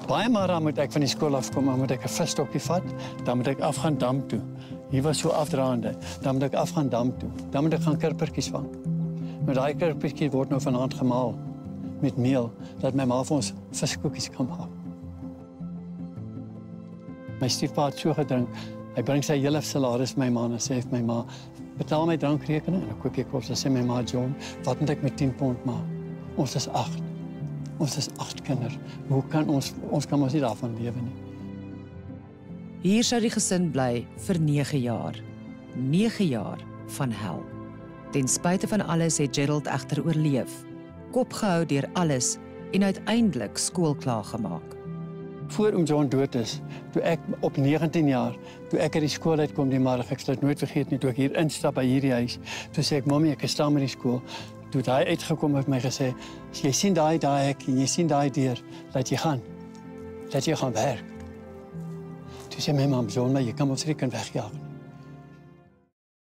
Baie maar dan moet ek van die skool afkom, dan moet ek 'n visstokkie vat, dan moet ek afgaan dam toe. Hier was so afdraande, dan moet ek afgaan dam toe. Dan moet ek gaan kirpertjies vang. Maar daai kirpertjies word nou vanaand gemaal met meel, dat my ma vir ons viskoekies kan maak. My stiefpa het so gedrink, hy bring sy hele salaris my ma en sê vir my ma, betaal my drankrekening en dan koop ek kos. Dan sê my ma, John, wat moet ek met 10 pond maak? Ons is 8. Ons is 8 kinders. Hoe kan ons kan ons nie daarvan lewe nie. Hier sou die gesin bly vir 9 jaar. 9 jaar van hel. Ten spyte van alles het Gerald egter oorleef. Kop gehou deur alles en uiteindelik skool klaar gemaak. Voor oom John dood is, toe ek op 19 jaar, toe ek uit die skool uitkom die middag, ek sal dit nooit vergeet nie, toe ek hier instap by hierdie huis, toe sê ek, "Mommy, ek is staan met die skool." Toe het hy uitgekom het my gesê, "As jy sien daai hek en jy sien daai deur, laat jy gaan. Laat jy gaan werk." Toe sê my mam, "John, maar jy kan ons nie kan wegjaag."